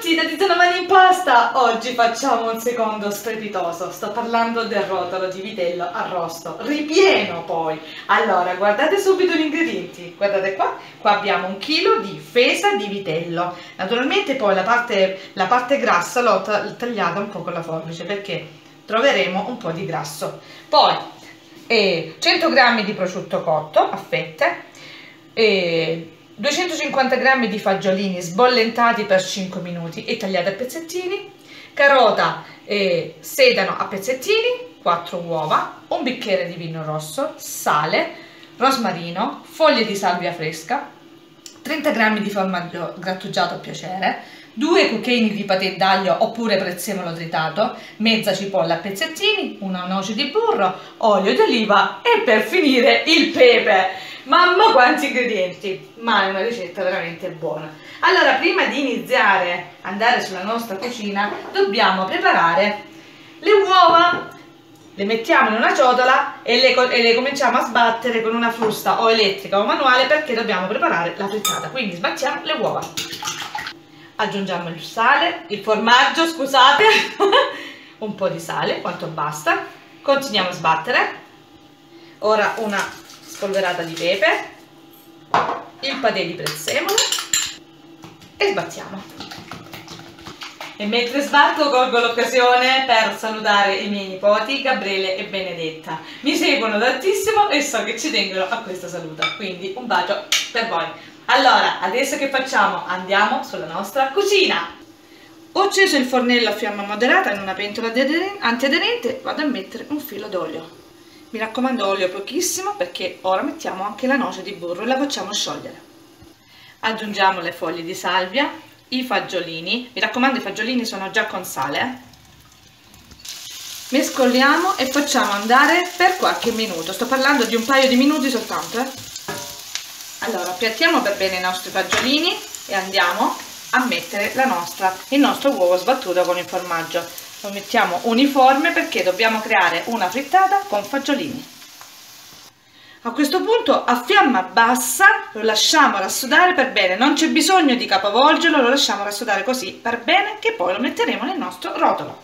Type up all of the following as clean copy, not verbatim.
tutti, da Tiziana Mani in Pasta! Oggi facciamo un secondo strepitoso, sto parlando del rotolo di vitello arrosto, ripieno poi! Allora, guardate subito gli ingredienti, guardate qua, abbiamo 1 chilo di fesa di vitello, naturalmente poi la parte grassa l'ho tagliata un po' con la forbice perché troveremo un po' di grasso. Poi 100 g di prosciutto cotto a fette, 250 g di fagiolini sbollentati per 5 minuti e tagliati a pezzettini, carota e sedano a pezzettini, 4 uova, un bicchiere di vino rosso, sale, rosmarino, foglie di salvia fresca, 30 g di formaggio grattugiato a piacere, 2 cucchiaini di patè d'aglio oppure prezzemolo tritato, mezza cipolla a pezzettini, una noce di burro, olio di oliva e per finire il pepe. Mamma quanti ingredienti, ma è una ricetta veramente buona. Allora, prima di iniziare ad andare sulla nostra cucina dobbiamo preparare le uova. Le mettiamo in una ciotola e le cominciamo a sbattere con una frusta o elettrica o manuale perché dobbiamo preparare la frittata. Quindi sbattiamo le uova, aggiungiamo il sale, il formaggio, scusate, un po' di sale, quanto basta, continuiamo a sbattere. Ora una spolverata di pepe, il patè di prezzemolo e sbattiamo. E mentre sbatto colgo l'occasione per salutare i miei nipoti Gabriele e Benedetta. Mi seguono tantissimo e so che ci tengono a questa saluta, quindi un bacio per voi. Allora, adesso che facciamo? Andiamo sulla nostra cucina. Ho acceso il fornello a fiamma moderata in una pentola antiaderente, vado a mettere un filo d'olio. Mi raccomando, olio pochissimo perché ora mettiamo anche la noce di burro e la facciamo sciogliere. Aggiungiamo le foglie di salvia, i fagiolini, mi raccomando i fagiolini sono già con sale. Mescoliamo e facciamo andare per qualche minuto, sto parlando di un paio di minuti soltanto. Allora, appiattiamo per bene i nostri fagiolini e andiamo a mettere il nostro uovo sbattuto con il formaggio. Lo mettiamo uniforme perché dobbiamo creare una frittata con fagiolini. A questo punto a fiamma bassa lo lasciamo rassodare per bene, non c'è bisogno di capovolgerlo, lo lasciamo rassodare così per bene che poi lo metteremo nel nostro rotolo.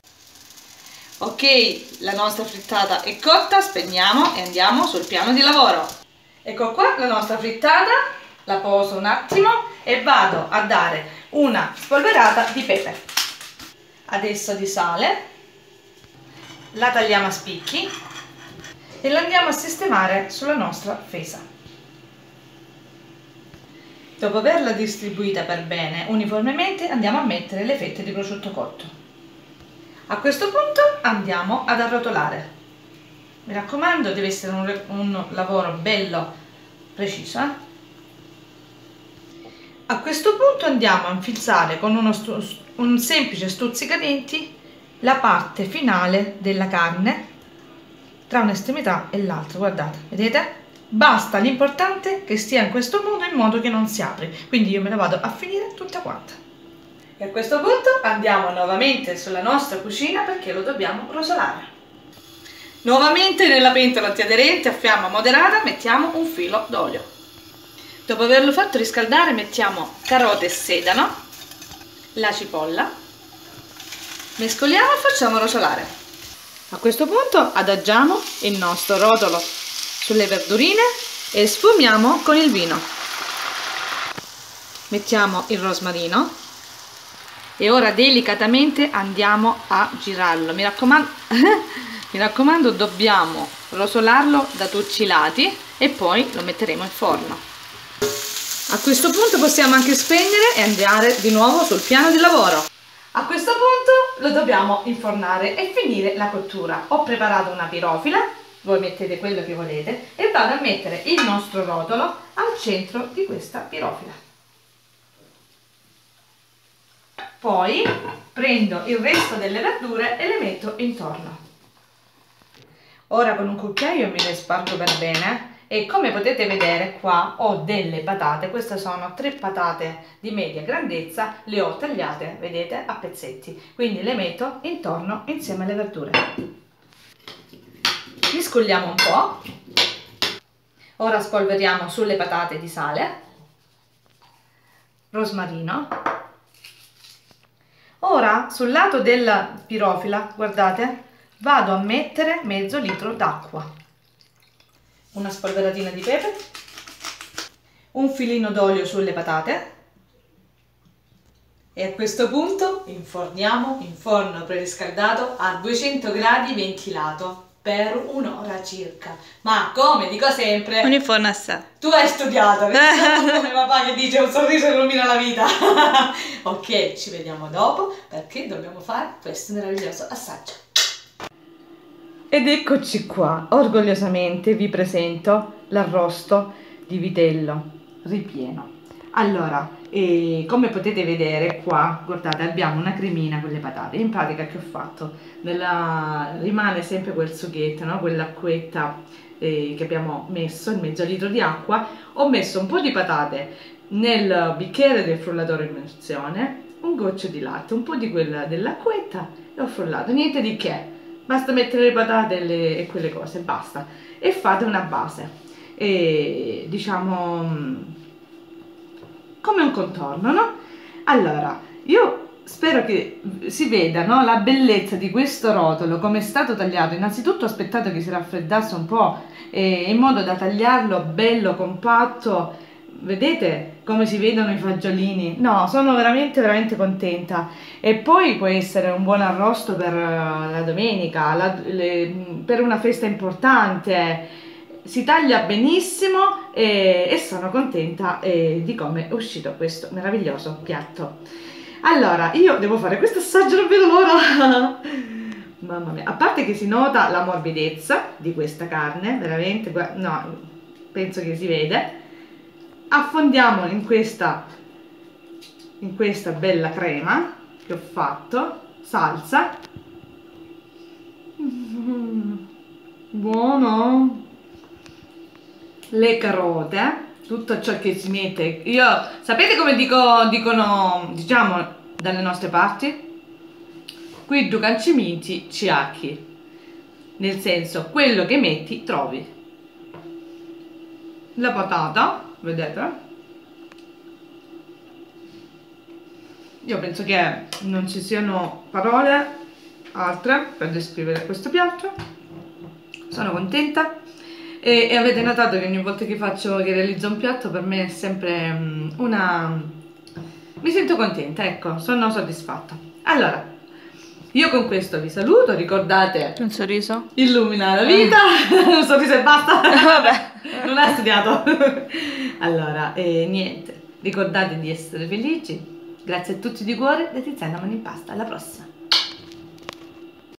Ok, la nostra frittata è cotta, spegniamo e andiamo sul piano di lavoro. Ecco qua la nostra frittata, la poso un attimo e vado a dare una spolverata di pepe. Adesso di sale, la tagliamo a spicchi e la andiamo a sistemare sulla nostra fesa. Dopo averla distribuita per bene uniformemente andiamo a mettere le fette di prosciutto cotto. A questo punto andiamo ad arrotolare. Mi raccomando, deve essere un lavoro bello preciso. A questo punto andiamo a infilzare con un semplice stuzzicadenti la parte finale della carne tra un'estremità e l'altra, guardate, vedete? Basta, l'importante è che stia in questo modo in modo che non si apre, quindi io me la vado a finire tutta quanta. E a questo punto andiamo nuovamente sulla nostra cucina perché lo dobbiamo rosolare. Nuovamente nella pentola antiaderente a fiamma moderata mettiamo un filo d'olio. Dopo averlo fatto riscaldare mettiamo carote e sedano, la cipolla, mescoliamo e facciamo rosolare. A questo punto adagiamo il nostro rotolo sulle verdurine e sfumiamo con il vino. Mettiamo il rosmarino e ora delicatamente andiamo a girarlo. Mi raccomando, dobbiamo rosolarlo da tutti i lati e poi lo metteremo in forno. A questo punto possiamo anche spegnere e andare di nuovo sul piano di lavoro. A questo punto lo dobbiamo infornare e finire la cottura. Ho preparato una pirofila, voi mettete quello che volete, e vado a mettere il nostro rotolo al centro di questa pirofila. Poi prendo il resto delle verdure e le metto intorno. Ora con un cucchiaio me le spargo per bene. E come potete vedere qua ho delle patate, queste sono 3 patate di media grandezza, le ho tagliate, vedete, a pezzetti, quindi le metto intorno insieme alle verdure. Miscoliamo un po', ora spolveriamo sulle patate di sale, rosmarino, Ora sul lato della pirofila, guardate, vado a mettere mezzo litro d'acqua, una spolveratina di pepe, un filino d'olio sulle patate e a questo punto inforniamo in forno preriscaldato a 200 gradi ventilato per un'ora circa. Ma come dico sempre, Un forno a sé. tu hai studiato, come papà che dice un sorriso illumina la vita. Ok, ci vediamo dopo perché dobbiamo fare questo meraviglioso assaggio. Ed eccoci qua, orgogliosamente vi presento l'arrosto di vitello ripieno. Allora, come potete vedere qua, guardate, abbiamo una cremina con le patate. In pratica che ho fatto? Rimane sempre quel sughetto, no? Quell'acquetta che abbiamo messo, il mezzo litro di acqua. Ho messo un po' di patate nel bicchiere del frullatore in immersione, un goccio di latte, un po' di quella dell'acquetta e ho frullato, niente di che. Basta mettere le patate e quelle cose, basta. E fate una base, diciamo come un contorno, no? Allora, io spero che si veda, no, la bellezza di questo rotolo, come è stato tagliato. Innanzitutto ho aspettato che si raffreddasse un po', in modo da tagliarlo bello, compatto. Vedete come si vedono i fagiolini? No, sono veramente veramente contenta. E poi può essere un buon arrosto per la domenica, per una festa importante. Si taglia benissimo e sono contenta di come è uscito questo meraviglioso piatto. Allora, io devo fare questo assaggio, non vedo l'ora! Mamma mia, a parte che si nota la morbidezza di questa carne, veramente, no, penso che si vede. Affondiamo in questa bella crema che ho fatto, salsa. Buono! Le carote, tutto ciò che si mette. Sapete come dicono, diciamo, dalle nostre parti? Qui tu cancimiti ciacchi, nel senso, quello che metti trovi. La patata, vedete? Io penso che non ci siano parole altre per descrivere questo piatto. Sono contenta. E avete notato che ogni volta che realizzo un piatto, per me è sempre mi sento contenta, ecco, sono soddisfatta. Allora, io con questo vi saluto, ricordate... Un sorriso? Illumina la vita, un sorriso e basta. Vabbè. Non ha studiato. Allora, niente, ricordate di essere felici. Grazie a tutti di cuore, da Tiziana Mani in Pasta, alla prossima.